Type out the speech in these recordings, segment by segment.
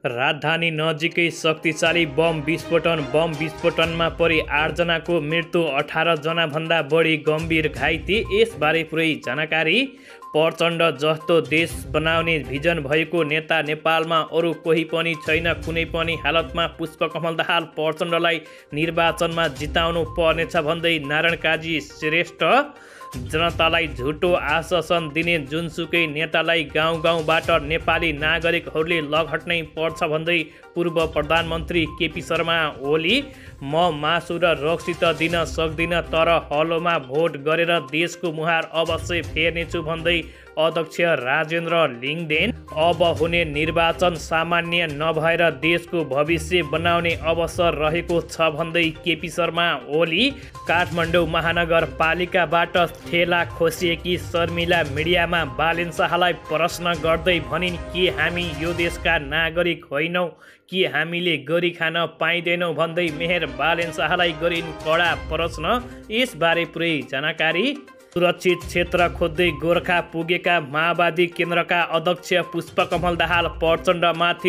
राजधानी नजिकै शक्तिशाली बम विस्फोटनमा परि 8 जनाको मृत्यु, 18 जनाभन्दा बढी गम्भीर घाइते। यसबारे पुरै जानकारी। प्रचण्ड जस्तो देश बनाउने भिजन भएको नेता नेपालमा अरू कोही पनि छैन। कुनै पनि हालतमा पुष्पकमल दाहाल प्रचण्डलाई निर्वाचनमा जिताउनु पर्नेछ भन्दै नारायण काजी श्रेष्ठ जनतालाई झुटो आश्वासन दिने जुनसुकै नेतालाई गाउँ गाउँबाट नेपाली नागरिकहरूले लगहट्नै पर्छ भन्दै पूर्व प्रधानमन्त्री केपी शर्मा ओली म मासु र रक्सी त दिन सक्दिनँ, तर हलोमा भोट गरेर देशको मुहार अवश्य फेर्नेछु भन्दै अध्यक्ष राजेन्द्र लिङदेन अब हुने निर्वाचन सामान्य नभएर देशको भविष्य बनाउने अवसर रहेको छ भन्दै केपी शर्मा ओली काठमाडौँ महानगरपालिकाबाट ठेला खोसिएकी शर्मिला मिडियामा बालेन शाहलाई प्रश्न गर्दै भनिन्, के हामी यो देशका नागरिक होइनौँ कि हामीले गरी खान पाइँदैनौँ भन्दै मेहर बालेन शाहलाई गरिन् कडा प्रश्न। यसबारे पुरै जानकारी। सुरक्षित क्षेत्र खोज्दै गोर्खा पुगेका माओवादी केन्द्रका अध्यक्ष पुष्पकमल दाहाल प्रचण्डमाथि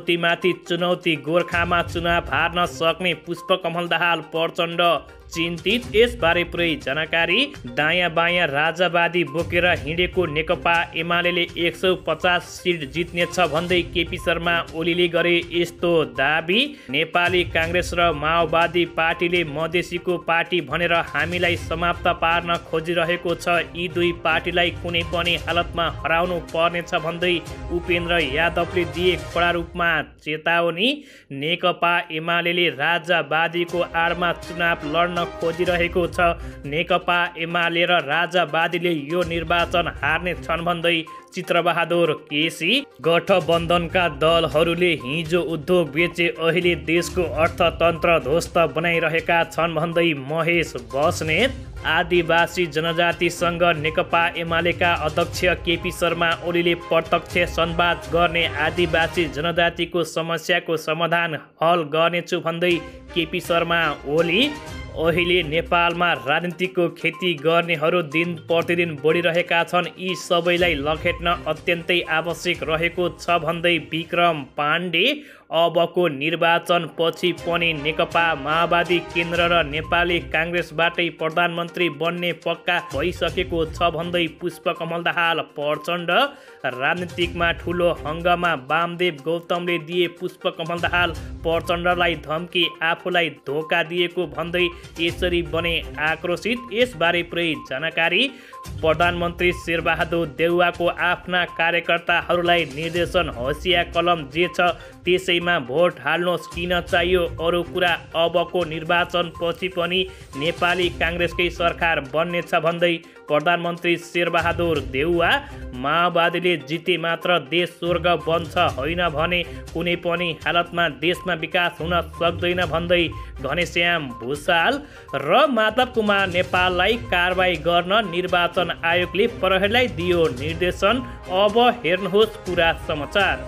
चुनौती। गोर्खामा चुनाव हार्न सक्ने पुष्पकमल दाहाल प्रचण्ड चिन्तित। यसबारे पुरै जानकारी। दायाँ बायाँ राजावादी बोकेर हिँडेको नेकपा एमाले 150 सिट जित्नेछ भन्दै केपी शर्मा ओलीले गरे यस्तो दाबी। नेपाली काङ्ग्रेस र माओवादी पार्टीले मधेसीको पार्टी भनेर हामीलाई समाप्त पार्न खोजिरहेको छ। यी दुई पार्टीलाई कुनै पनि हालतमा हराउनु पर्नेछ भन्दै उपेन्द्र यादवले दिए कडा रूपमा चेतावनी। नेकपा एमाले राजावादीको आडमा चुनाव लड्न खोजिरहेको छ। नेकपा एमाले र राजावादीले यो निर्वाचन हार्ने छन् भन्दै चित्रबहादुर केसी गठबन्धनका दलहरूले हिजो उद्योग बेचे, अहिले देशको अर्थतन्त्र ध्वस्त बनाइरहेका छन् भन्दै महेश बस्नेत आदिवासी जनजातिसँग नेकपा एमालेका अध्यक्ष केपी शर्मा ओलीले प्रत्यक्ष संवाद गर्ने, आदिवासी जनजातिको समस्याको समाधान हल गर्नेछु भन्दै केपी शर्मा ओली अहिले नेपालमा राजनीतिको खेती गर्नेहरू दिन प्रतिदिन बढिरहेका छन्, यी सबैलाई लखेट्न अत्यन्तै आवश्यक रहेको छ भन्दै विक्रम पाण्डे अबको निर्वाचन पछि पनि नेकपा माओवादी केन्द्र र नेपाली काङ्ग्रेसबाटै प्रधानमन्त्री बन्ने पक्का भइसकेको छ भन्दै पुष्पकमल दाहाल प्रचण्ड राजनीतिकमा ठुलो हङ्गामा वामदेव गौतमले दिए पुष्पकमल दाहाल प्रचण्डलाई धम्की, आफूलाई धोका दिएको भन्दै यसरी बने आक्रोशित। यसबारे पुरै जानकारी। प्रधानमन्त्री शेरबहादुर देउवाको आफ्ना कार्यकर्ताहरूलाई निर्देशन, हँसिया कलम जे छ त्यसैमा भोट हाल्नुहोस्, किन चाहियो अरू कुरा, अबको निर्वाचन पछि पनि नेपाली काङ्ग्रेसकै सरकार बन्नेछ भन्दै प्रधानमन्त्री शेरबहादुर देउवा माओवादीले जिते मात्र देश स्वर्ग बन्छ, होइन भने कुनै पनि हालतमा देशमा विकास हुन सक्दैन भन्दै घनश्याम भुषाल र माधव कुमार नेपाललाई कारबाही गर्न निर्वाचन आयोगले प्रहरीलाई दियो निर्देशन। अब हेर्नुहोस् पुरा समाचार।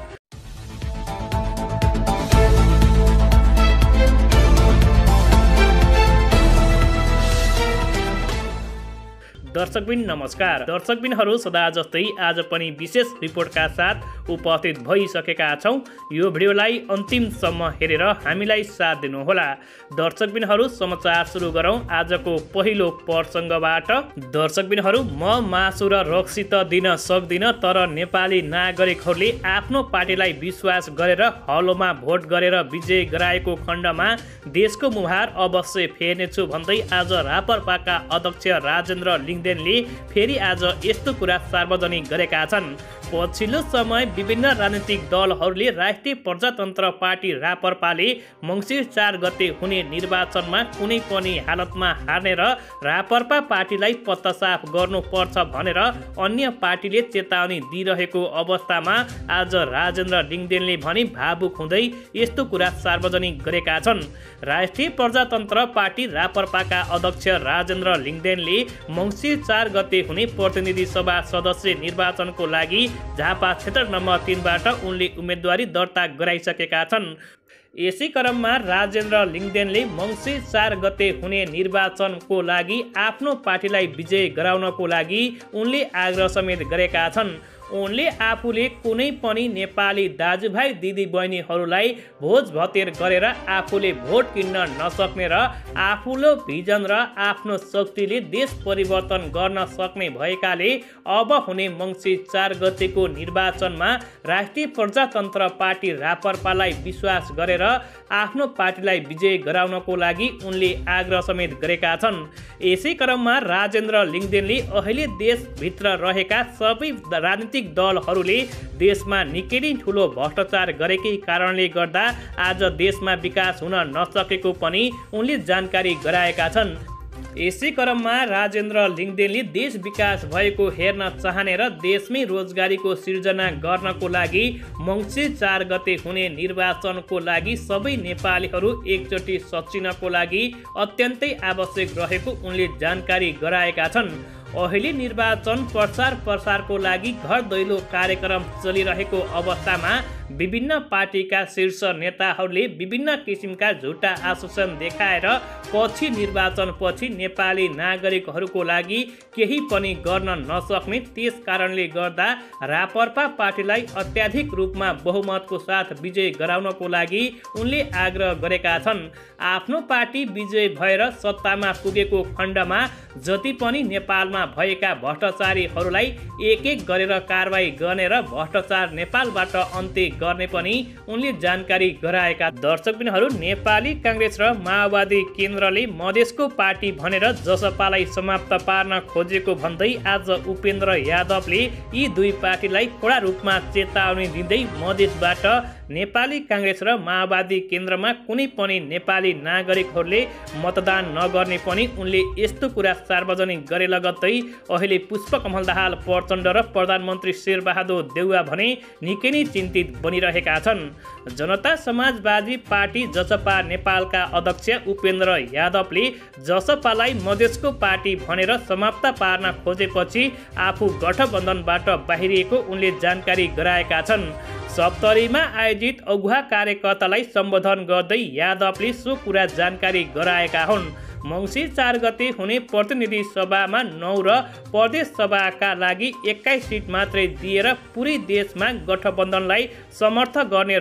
दर्शकबिन नमस्कार। दर्शकबिनहरू सदा जस्तै आज पनि विशेष रिपोर्टका साथ उपस्थित भइसकेका छौँ। यो भिडियोलाई अन्तिमसम्म हेरेर हामीलाई साथ दिनुहोला। दर्शकबिनहरू समाचार सुरु गरौँ आजको पहिलो प्रसङ्गबाट। दर्शकबिनहरू म मासु र रक्सी त दिन सक्दिनँ, तर नेपाली नागरिकहरूले आफ्नो पार्टीलाई विश्वास गरेर हलोमा भोट गरेर विजय गराएको खण्डमा देशको मुहार अवश्य फेर्नेछु भन्दै आज रापरपाका अध्यक्ष राजेन्द्र लिङदेनले फेरि आज यस्तो कुरा सार्वजनिक गरेका छन्। पछिल्लो समय विभिन्न राजनीतिक दलहरूले राष्ट्रिय प्रजातन्त्र पार्टी रापरपाले मङ्सिर 4 गते हुने निर्वाचनमा कुनै पनि हालतमा हार्ने र रापरपा पार्टीलाई पत्तासाफ गर्नुपर्छ भनेर अन्य पार्टीले चेतावनी दिइरहेको अवस्थामा आज राजेन्द्र लिङदेनले भने भावुक हुँदै यस्तो कुरा सार्वजनिक गरेका छन्। राष्ट्रिय प्रजातन्त्र पार्टी रापरपाका अध्यक्ष राजेन्द्र लिङदेनले मङ्सिर 4 गते हुने प्रतिनिधि सभा सदस्य निर्वाचनको लागि झापा क्षेत्र नम्बर 3 बाट उनले उम्मेदवारी दर्ता गराइसकेका छन्। यसै क्रममा राजेन्द्र लिङदेनले मङ्सिर 4 गते हुने निर्वाचनको लागि आफ्नो पार्टीलाई विजय गराउनको लागि उनले आग्रह समेत गरेका छन्। उनले आफूले कुनै पनि नेपाली दाजुभाइ दिदीबहिनीहरूलाई भोज भतेर गरेर आफूले भोट किन्न नसक्ने र आफूलो भिजन र आफ्नो शक्तिले देश परिवर्तन गर्न सक्ने भएकाले अब हुने मङ्सिर 4 गतेको निर्वाचनमा राष्ट्रिय प्रजातन्त्र पार्टी रापरपालाई विश्वास गरेर आफ्नो पार्टीलाई विजय गराउनको लागि उनले आग्रह समेत गरेका छन्। यसै क्रममा राजेन्द्र लिङ्गदेनले अहिले देशभित्र रहेका सबै राजनीतिक दलहरूले देशमा निकै नै ठुलो भ्रष्टाचार गरेकै कारणले गर्दा आज देशमा विकास हुन नसकेको पनि उनले जानकारी गराएका छन्। यसै क्रममा राजेन्द्र लिङ्गदेनले देश विकास भएको हेर्न चाहने र देशमै रोजगारीको सिर्जना गर्नको लागि मङ्सिर 4 गते हुने निर्वाचनको लागि सबै नेपालीहरू एकचोटि सचिनको लागि अत्यन्तै आवश्यक रहेको उनले जानकारी गराएका छन्। अहिले निर्वाचन प्रचार प्रसारको लागि घर दैलो कार्यक्रम चलिरहेको अवस्थामा विभिन्न पार्टीका शीर्ष नेताहरूले विभिन्न किसिमका झुटा आश्वासन देखाएर पछि निर्वाचनपछि नेपाली नागरिकहरूको लागि केही पनि गर्न नसक्ने, त्यस कारणले गर्दा रापरपा पार्टीलाई अत्याधिक रूपमा बहुमतको साथ विजय गराउनको लागि उनले आग्रह गरेका छन्। आफ्नो पार्टी विजय भएर सत्तामा पुगेको खण्डमा जति पनि नेपालमा भएका भ्रष्टाचारीहरूलाई एक एक गरेर कारबाही गर्ने र भ्रष्टाचार नेपालबाट अन्त्य गर्ने पनि उनले जानकारी गराएका। दर्शकबिनहरू, नेपाली काङ्ग्रेस र माओवादी केन्द्रले मधेसको पार्टी भनेर जसपालाई समाप्त पार्न खोजेको भन्दै आज उपेन्द्र यादवले यी दुई पार्टीलाई कडा रूपमा चेतावनी दिँदै मधेसबाट नेपाली काङ्ग्रेस र माओवादी केन्द्रमा कुनै पनि नेपाली नागरिकहरूले मतदान नगर्ने पनि उनले यस्तो कुरा सार्वजनिक गरे लगत्तै अहिले पुष्पकमल दाहाल प्रचण्ड र प्रधानमन्त्री शेरबहादुर देउवा भने निकै नै चिन्तित बनिरहेका छन्। जनता समाजवादी पार्टी जसपा नेपालका अध्यक्ष उपेन्द्र यादवले जसपालाई मधेसको पार्टी भनेर समाप्त पार्न खोजेपछि आफू गठबन्धनबाट बाहिरिएको उनले जानकारी गराएका छन्। सप्तरीमा आयोजित अगुवा कार्यकर्तालाई सम्बोधन गर्दै यादवले सो कुरा जानकारी गराएका हुन्। मङ्सिर 4 गते हुने प्रतिनिधि सभामा 9 र प्रदेश सभाका लागि 21 सिट मात्रै दिएर पुरै देशमा गठबन्धनलाई समर्थन गर्ने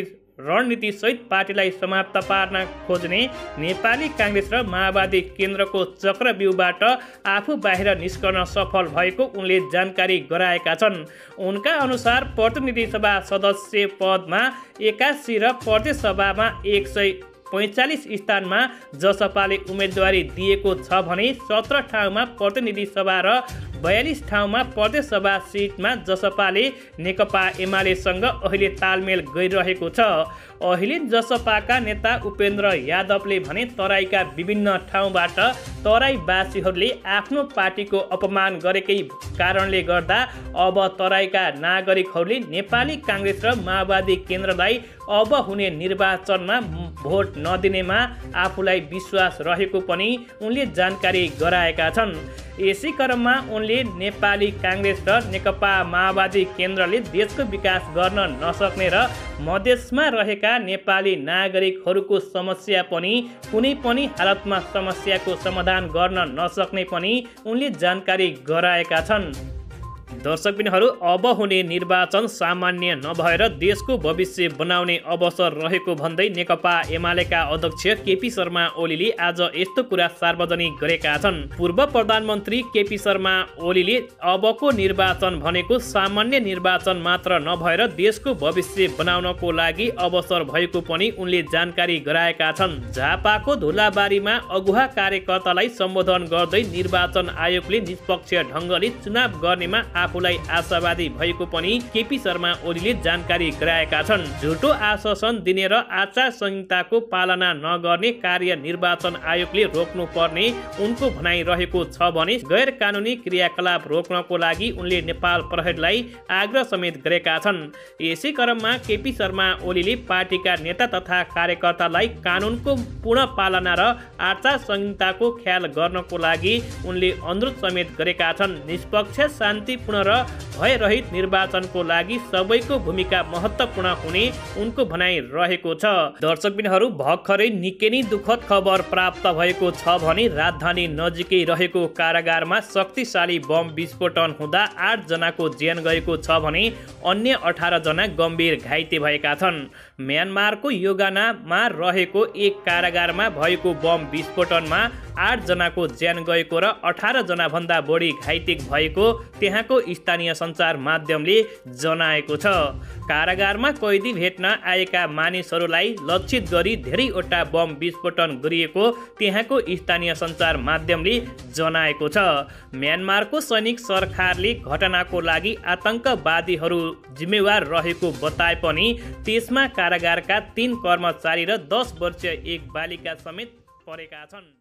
रणनीति सहित पार्टीलाई समाप्त पार्न खोज्ने नेपाली काङ्ग्रेस र माओवादी केन्द्रको चक्रव्यूहबाट आफू बाहिर निस्कन सफल भएको उनले जानकारी गराएका छन्। उनका अनुसार प्रतिनिधि सभा सदस्य पदमा 81 र प्रदेश सभामा 145 स्थानमा जसपाले उम्मेदवारी दिएको छ भने 17 ठाउँमा प्रतिनिधि सभा र 42 ठाउँमा प्रदेश सभा सिटमा जसपाले नेकपा एमालेसँग अहिले तालमेल गरिरहेको छ। अहिले जसपाका नेता उपेन्द्र यादवले भने तराईका विभिन्न ठाउँबाट तराईवासीहरूले आफ्नो पार्टीको अपमान गरेकै कारणले गर्दा अब तराईका नागरिकहरूले नेपाली काङ्ग्रेस र माओवादी केन्द्रलाई अब हुने निर्वाचनमा भोट नदिनेमा आफूलाई विश्वास रहेको पनि उनले जानकारी गराएका छन्। यसै क्रममा उनले नेपाली काङ्ग्रेस र नेकपा माओवादी केन्द्रले देशको विकास गर्न नसक्ने र मधेसमा रहेका नेपाली नागरिकहरूको समस्या पनि कुनै पनि हालतमा समस्याको समाधान गर्न नसक्ने पनि उनले जानकारी गराएका छन्। दर्शकबिनहरू, अब हुने निर्वाचन सामान्य नभएर देशको भविष्य बनाउने अवसर रहेको भन्दै नेकपा एमालेका अध्यक्ष केपी शर्मा ओलीले आज यस्तो कुरा सार्वजनिक गरेका छन्। पूर्व प्रधानमन्त्री केपी शर्मा ओलीले अबको निर्वाचन भनेको सामान्य निर्वाचन मात्र नभएर देशको भविष्य बनाउनको लागि अवसर भएको पनि उनले जानकारी गराएका छन्। झापाको धुलाबारीमा अगुवा कार्यकर्तालाई सम्बोधन गर्दै निर्वाचन आयोगले निष्पक्ष ढङ्गले चुनाव गर्नेमा आफूलाई आशावादी भएको पनि केपी शर्मा ओलीले जानकारी गराएका छन्। झुटो आश्वासन दिने र आचार संहिताको पालना नगर्ने कार्य निर्वाचन आयोगले रोक्नु पर्ने उनको भनाइ रहेको छ भने गैर कानुनी क्रियाकलाप रोक्नको लागि उनले नेपाल प्रहरीलाई आग्रह समेत गरेका छन्। यसै क्रममा केपी शर्मा ओलीले पार्टीका नेता तथा कार्यकर्तालाई कानुनको पूर्ण पालना र आचार संहिताको ख्याल गर्नको लागि उनले अनुरोध समेत गरेका छन्। निष्पक्ष शान्तिपूर्ण सम्पन्न र भयरहित निर्वाचनको लागि सबैको भूमिका महत्त्वपूर्ण हुने उनको भनाइ रहेको छ। दर्शकबिनहरू, भर्खरै निकै नै दुःखद खबर प्राप्त भएको छ भने राजधानी नजिकै रहेको कारागारमा शक्तिशाली बम विस्फोटन हुँदा 8 जनाको ज्यान गएको छ भने अन्य 18 जना गम्भीर घाइते भएका छन्। म्यानमारको योगानामा रहेको एक कारागारमा भएको बम विस्फोटनमा 8 जनाको ज्यान गएको र 18 जना भन्दा बढी घाइते भएको त्यहाँको स्थानीय सञ्चार माध्यमले जनाएको छ। कारागारमा कैदी भेट्न आएका मानिसहरूलाई लक्षित गरी धेरैवटा बम विस्फोटन गरिएको त्यहाँको स्थानीय सञ्चार माध्यमले जनाएको छ। म्यानमारको सैनिक सरकारले घटनाको लागि आतंकवादीहरू जिम्मेवार रहेको बताए पनि त्यसमा कारागारका 3 कर्मचारी र 10 वर्षीय एक बालिका समेत परेका छन्।